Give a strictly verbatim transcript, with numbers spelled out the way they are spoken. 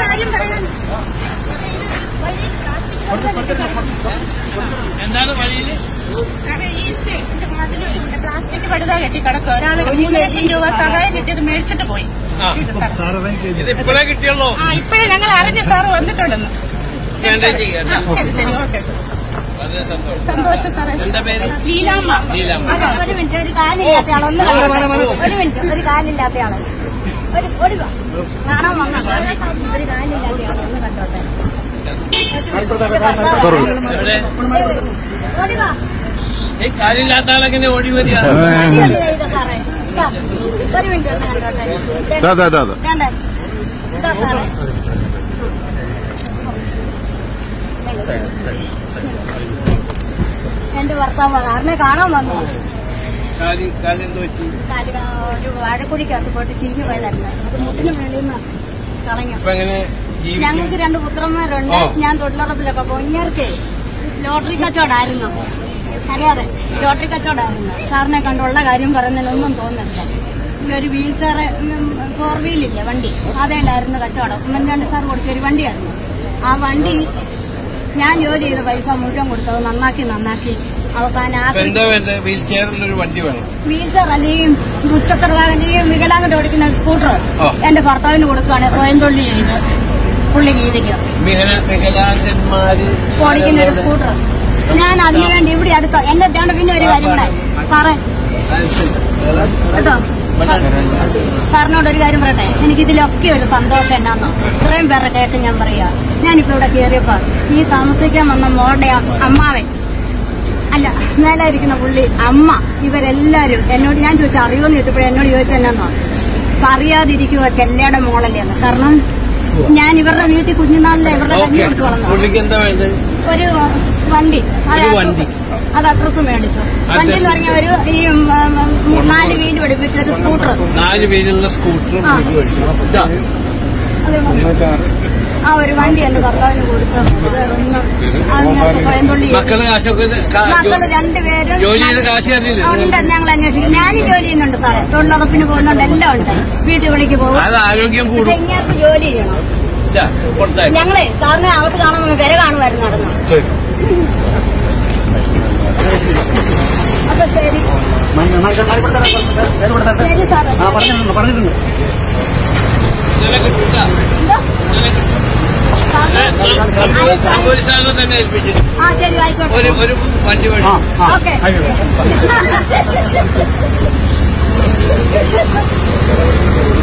എന്താണ് വഴിയില് പ്ലാസ്റ്റിക് പടുത കെട്ടി കിടക്കുക. ഒരാള് മൂന്ന് ലക്ഷം രൂപ സഹായം കിട്ടിയത് മേടിച്ചിട്ട് പോയി. ഇത് ഇപ്പോഴേ കിട്ടിയുള്ളൂ. ആ ഇപ്പോഴേ ഞങ്ങൾ അറിഞ്ഞ സാറ് വന്നിട്ടുണ്ടെന്ന്. ശരി ശരി ഓക്കെ സന്തോഷം സാറേ. എന്റെ പേര് ലീലാമ്മ. ലീലാമ്മ. ഒരു മിനിറ്റ് ഒരു കാലില്ലാത്ത ആളൊന്ന് ഒരു മിനിറ്റ് ഒരു കാലില്ലാത്ത ആള് ഒരു ഒരു കാണാൻ വന്ന ഒരു കാലില്ലാത്ത ആളൊന്ന് കണ്ടോട്ടെ. ഈ കാലില്ലാത്ത ആളെങ്ങനെ ഓടി വരിക? സാറേ ഒരു മിനിറ്റ് ഒന്ന് കണ്ടോട്ടെ. ഇതാ സാറേ എന്റെ ഭർത്താവ് സാറിനെ കാണാൻ വന്നു. കാലി കാലി എന്ത് വെച്ചു? കാല് ഒരു വാഴക്കുഴിക്കകത്ത് പോയിട്ട് ചീഞ്ഞു പോയതായിരുന്നു. അത് മുട്ടിന് വെളിയിൽ നിന്ന് കളഞ്ഞു. ഞങ്ങൾക്ക് രണ്ട് പുത്രന്മാരുണ്ട്. ഞാൻ തൊഴിലുറപ്പിലൊക്കെ പോയി. ഇങ്ങേർക്ക് ലോട്ടറി കച്ചവടമായിരുന്നു. അറിയാതെ ലോട്ടറി കച്ചവടമായിരുന്നു. സാറിനെ കണ്ടുള്ള കാര്യം പറയുന്നതിലൊന്നും തോന്നുന്നില്ല. ഈ ഒരു വീൽ ചെയർ ഫോർ വീലില്ലേ വണ്ടി, അതേലായിരുന്നു കച്ചവടം. ഉമ്മൻചാണ്ടി സാർ കൊടുത്തൊരു വണ്ടിയായിരുന്നു. ആ വണ്ടി ഞാൻ ജോലി ചെയ്ത പൈസ മുഴുവൻ കൊടുത്തത് നന്നാക്കി നന്നാക്കി അവസാനം വീൽ ചെയറിലൊരു വണ്ടി വേണം. വീൽ ചെയർ അല്ലെങ്കിൽ ഉച്ചക്കറകാകനെയും വികലാംഗത ഓടിക്കുന്ന സ്കൂട്ടർ എന്റെ ഭർത്താവിന് കൊടുക്കുകയാണ് സ്വയം തൊഴിൽ ചെയ്ത് പുള്ളി ജീവിക്കുക ഓടിക്കുന്ന ഒരു സ്കൂട്ടർ. ഞാൻ അതിനു വേണ്ടി ഇവിടെ അടുത്ത എന്റെ അടുത്താണ്. പിന്നെ ഒരു കാര്യം കൂടെ സാറേ കേട്ടോ, സാറിനോടൊരു കാര്യം പറയട്ടെ. എനിക്കിതിലൊക്കെ ഒരു സന്തോഷം എന്നാന്നോ, ഇത്രയും പേരുടെ കേട്ട് ഞാൻ പറയാ. ഞാനിപ്പോ ഇവിടെ കയറിയപ്പോ ഈ താമസിക്കാൻ വന്ന മോളുടെ അമ്മാവൻ അല്ല മേലായിരിക്കുന്ന പുള്ളി അമ്മ ഇവരെല്ലാരും എന്നോട് ഞാൻ ചോദിച്ചാൽ അറിയുമെന്ന് ചോദിച്ചപ്പോഴേ എന്നോട് ചോദിച്ചെന്നാന്നോ, അറിയാതിരിക്കുക ചെല്ലയുടെ മോളല്ലേന്ന്. കാരണം ഞാൻ ഇവരുടെ വീട്ടിൽ കുഞ്ഞുനാളിലെ ഇവരുടെ കഞ്ഞി കൊടുത്തു വളർന്നു. ഒരു വണ്ടി അത് അഡ്രസ് മേടിച്ചു. വണ്ടി എന്ന് പറഞ്ഞ ഒരു ഈ നാല് വീല് പഠിപ്പിച്ച ഒരു സ്കൂട്ടർ, നാല് വീലുള്ള സ്കൂട്ടർ ആ ഒരു വണ്ടി എന്റെ ഭർത്താവിന് കൊടുത്തു. സ്വയം തൊള്ളി മക്കള് രണ്ടുപേരും ഉണ്ട്. ഞങ്ങൾ അന്വേഷിക്കും. ഞാനും ജോലി ചെയ്യുന്നുണ്ട് സാറേ. തൊഴിലുറപ്പിന് പോകുന്നുണ്ട്. എല്ലാം ഉണ്ട്. വീട്ടു പണിക്ക് പോകും. പക്ഷെ ഇങ്ങനത്തെ ജോലി ചെയ്യണം. ഞങ്ങളെ സാറിനെ അകത്ത് കാണുമ്പോൾ വിര കാണുമായിരുന്നു നടന്നു. അപ്പൊ ശരി ശരി സാറേ പറഞ്ഞിട്ടുണ്ട്. തന്നെ ഏൽപ്പിച്ചിട്ട് ആ ശരി ആയിക്കോട്ടെ. ഒരു വണ്ടി വഴി ഓക്കെ